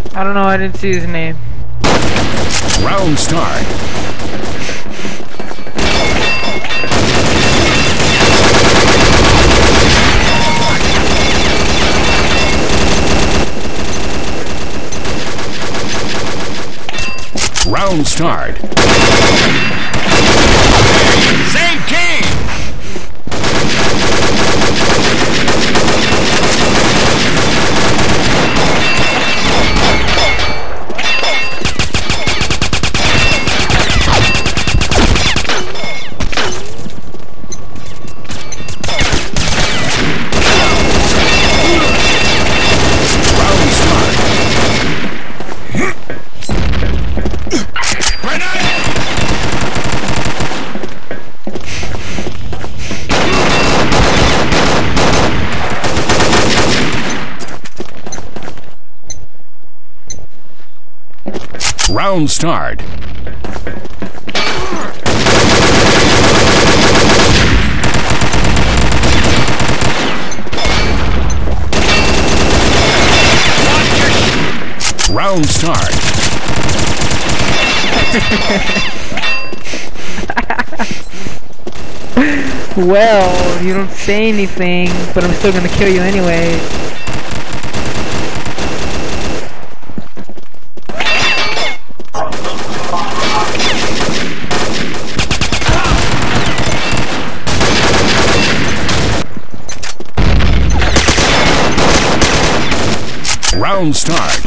I don't know, I didn't see his name. Round start. Round start. Same team! Round start. Round start. Well, you don't say anything, but I'm still gonna kill you anyway. Round start.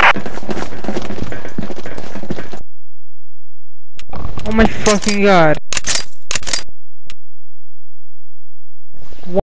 Oh my fucking god.